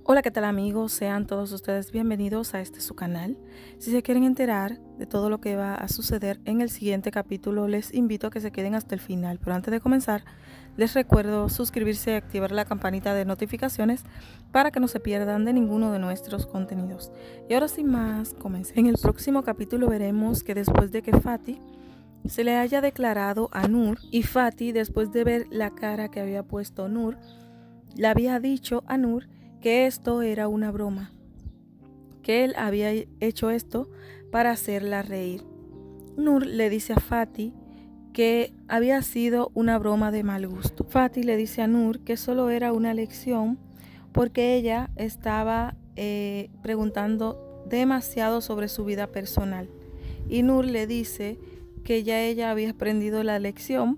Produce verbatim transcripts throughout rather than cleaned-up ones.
Hola, ¿qué tal amigos? Sean todos ustedes bienvenidos a este su canal. Si se quieren enterar de todo lo que va a suceder en el siguiente capítulo, les invito a que se queden hasta el final. Pero antes de comenzar, les recuerdo suscribirse y activar la campanita de notificaciones para que no se pierdan de ninguno de nuestros contenidos. Y ahora sin más, comencemos. En el próximo capítulo veremos que después de que Fatih se le haya declarado a Nur, y Fatih, después de ver la cara que había puesto Nur, le había dicho a Nur que esto era una broma, que él había hecho esto para hacerla reír. Nur le dice a Fatih que había sido una broma de mal gusto. Fatih le dice a Nur que solo era una lección porque ella estaba eh, preguntando demasiado sobre su vida personal. Y Nur le dice que ya ella había aprendido la lección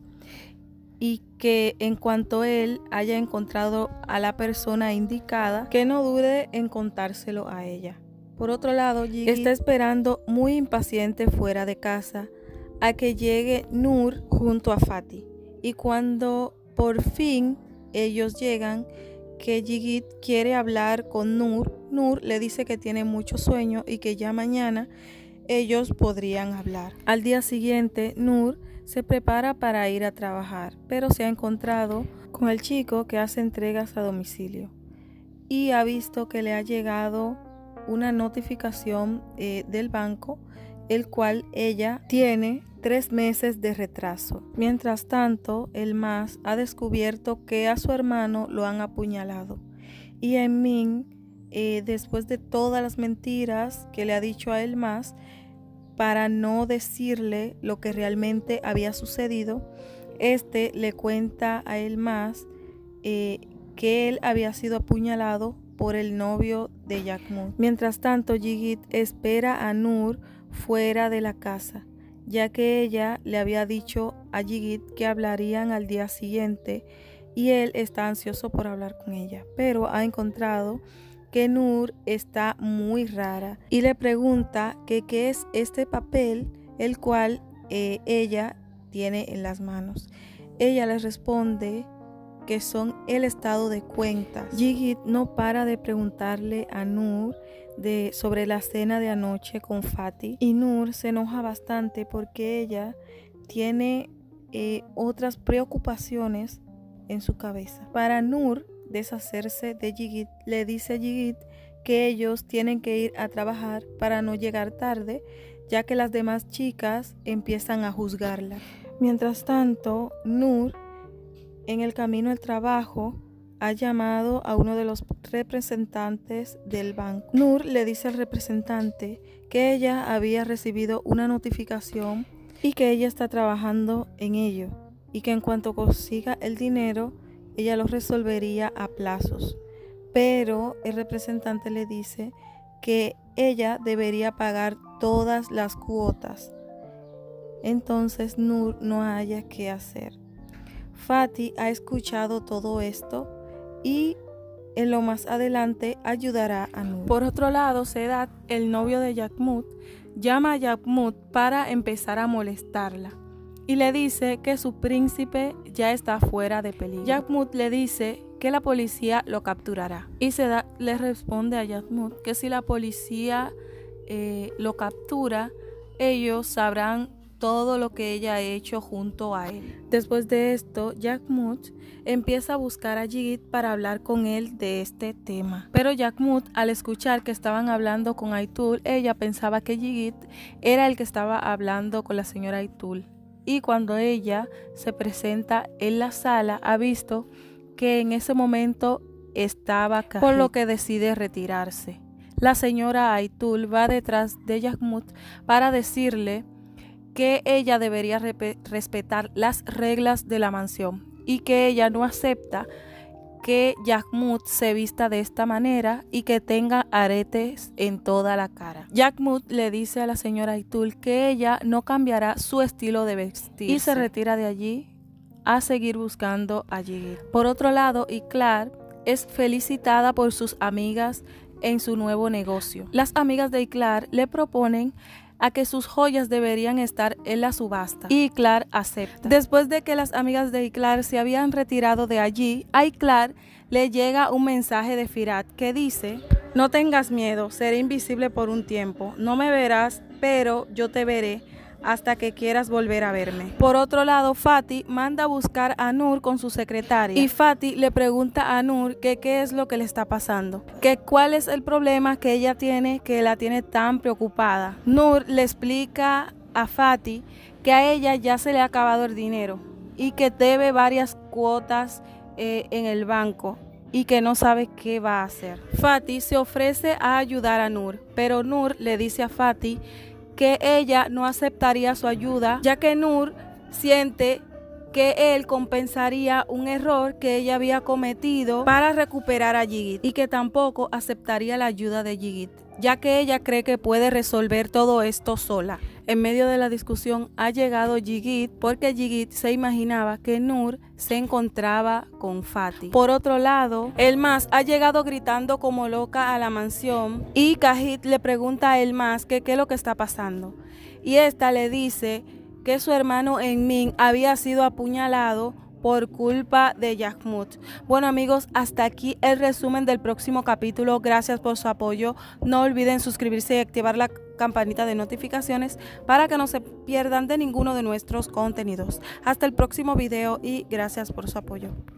y que en cuanto él haya encontrado a la persona indicada, que no dude en contárselo a ella. Por otro lado, Gigi está esperando muy impaciente fuera de casa a que llegue Nur junto a Fatih. Y cuando por fin ellos llegan, que Gigi quiere hablar con Nur, Nur le dice que tiene mucho sueño y que ya mañana ellos podrían hablar. Al día siguiente, Nur se prepara para ir a trabajar, pero se ha encontrado con el chico que hace entregas a domicilio y ha visto que le ha llegado una notificación eh, del banco, el cual ella tiene tres meses de retraso. Mientras tanto, el Mas ha descubierto que a su hermano lo han apuñalado y Emin, eh, después de todas las mentiras que le ha dicho a el Mas, para no decirle lo que realmente había sucedido, este le cuenta a el Mas eh, que él había sido apuñalado por el novio de Yahmut. Mientras tanto, Gigi espera a Nur fuera de la casa, ya que ella le había dicho a Gigi que hablarían al día siguiente y él está ansioso por hablar con ella, pero ha encontrado que Nur está muy rara y le pregunta que qué es este papel el cual eh, ella tiene en las manos. Ella le responde que son el estado de cuentas. Gigi no para de preguntarle a Nur de, sobre la cena de anoche con Fatih, y Nur se enoja bastante porque ella tiene eh, otras preocupaciones en su cabeza. Para Nur deshacerse de Gigi, le dice a Gigi que ellos tienen que ir a trabajar para no llegar tarde, ya que las demás chicas empiezan a juzgarla. Mientras tanto, Nur, en el camino al trabajo, ha llamado a uno de los representantes del banco. Nur le dice al representante que ella había recibido una notificación y que ella está trabajando en ello, y que en cuanto consiga el dinero, ella lo resolvería a plazos, pero el representante le dice que ella debería pagar todas las cuotas. Entonces Nur no haya qué hacer. Fatih ha escuchado todo esto y en lo más adelante ayudará a Nur. Por otro lado, Sedat, el novio de Yahmut, llama a Yahmut para empezar a molestarla y le dice que su príncipe ya está fuera de peligro. Yahmut le dice que la policía lo capturará y Sedat le responde a Yahmut que si la policía eh, lo captura, ellos sabrán todo lo que ella ha hecho junto a él. Después de esto, Yahmut empieza a buscar a Gigi para hablar con él de este tema. Pero Yahmut, al escuchar que estaban hablando con Aytul, ella pensaba que Gigi era el que estaba hablando con la señora Aytul. Y cuando ella se presenta en la sala, ha visto que en ese momento estaba Kahit, por lo que decide retirarse. La señora Aytul va detrás de Yahmut para decirle que ella debería respetar las reglas de la mansión y que ella no acepta que Yahmut se vista de esta manera y que tenga aretes en toda la cara. Yahmut le dice a la señora Aytul que ella no cambiará su estilo de vestir y se retira de allí a seguir buscando a Gigi. Por otro lado, Iklar es felicitada por sus amigas en su nuevo negocio. Las amigas de Iklar le proponen a que sus joyas deberían estar en la subasta y Iklar acepta. Después de que las amigas de Iklar se habían retirado de allí, a Iklar le llega un mensaje de Firat que dice: no tengas miedo, seré invisible por un tiempo, no me verás, pero yo te veré hasta que quieras volver a verme. Por otro lado, Fatih manda a buscar a Nur con su secretaria y Fatih le pregunta a Nur que qué es lo que le está pasando, que cuál es el problema que ella tiene que la tiene tan preocupada. Nur le explica a Fatih que a ella ya se le ha acabado el dinero y que debe varias cuotas eh, en el banco y que no sabe qué va a hacer. Fatih se ofrece a ayudar a Nur, pero Nur le dice a Fatih que ella no aceptaría su ayuda, ya que Nur siente que él compensaría un error que ella había cometido para recuperar a Yigit y que tampoco aceptaría la ayuda de Yigit, ya que ella cree que puede resolver todo esto sola. En medio de la discusión ha llegado Yigit porque Yigit se imaginaba que Nur se encontraba con Fatih. Por otro lado, Elmas ha llegado gritando como loca a la mansión y Kahit le pregunta a Elmas que qué es lo que está pasando. Y esta le dice que su hermano Enmin había sido apuñalado por culpa de Yahmut. Bueno amigos, hasta aquí el resumen del próximo capítulo. Gracias por su apoyo. No olviden suscribirse y activar la campanita de notificaciones para que no se pierdan de ninguno de nuestros contenidos. Hasta el próximo video y gracias por su apoyo.